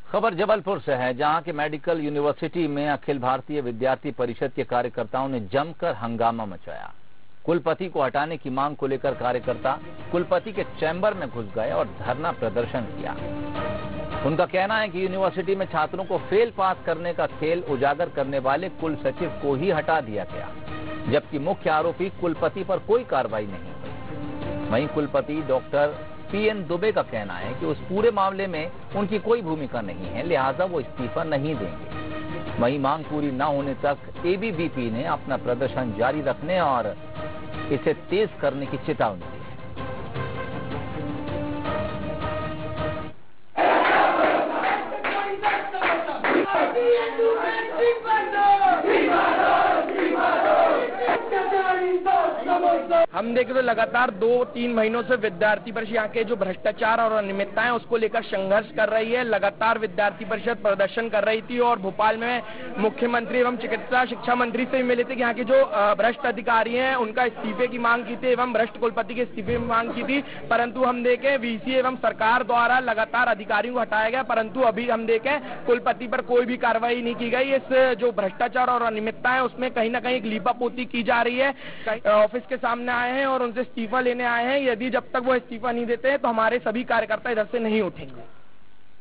खबर जबलपुर से है, जहां की मेडिकल यूनिवर्सिटी में अखिल भारतीय विद्यार्थी परिषद के कार्यकर्ताओं ने जमकर हंगामा मचाया। कुलपति को हटाने की मांग को लेकर कार्यकर्ता कुलपति के चैम्बर में घुस गए और धरना प्रदर्शन किया। उनका कहना है कि यूनिवर्सिटी में छात्रों को फेल पास करने का खेल उजागर करने वाले कुल सचिव को ही हटा दिया गया, जबकि मुख्य आरोपी कुलपति पर कोई कार्रवाई नहीं हुई। वहीं कुलपति डॉक्टर पीएन दुबे का कहना है कि उस पूरे मामले में उनकी कोई भूमिका नहीं है, लिहाजा वो इस्तीफा नहीं देंगे। वहीं मांग पूरी न होने तक एबीवीपी ने अपना प्रदर्शन जारी रखने और इसे तेज करने की चेतावनी दी है। हम देखें तो लगातार 2-3 महीनों से विद्यार्थी परिषद यहाँ के जो भ्रष्टाचार और अनियमितताएं उसको लेकर संघर्ष कर रही है। लगातार विद्यार्थी परिषद प्रदर्शन कर रही थी और भोपाल में मुख्यमंत्री एवं चिकित्सा शिक्षा मंत्री से भी मिले थे कि यहाँ के जो भ्रष्ट अधिकारी हैं उनका इस्तीफे की मांग की थी एवं भ्रष्ट कुलपति के इस्तीफे की मांग की थी। परंतु हम देखें वीसी एवं सरकार द्वारा लगातार अधिकारियों को हटाया गया, परंतु अभी हम देखें कुलपति पर कोई भी कार्रवाई नहीं की गई। इस जो भ्रष्टाचार और अनियमितता है उसमें कहीं ना कहीं लीपापोती की जा रही है। ऑफिस के सामने आए हैं और उनसे इस्तीफा लेने आए हैं। यदि जब तक वो इस्तीफा नहीं देते हैं तो हमारे सभी कार्यकर्ता इधर से नहीं उठेंगे।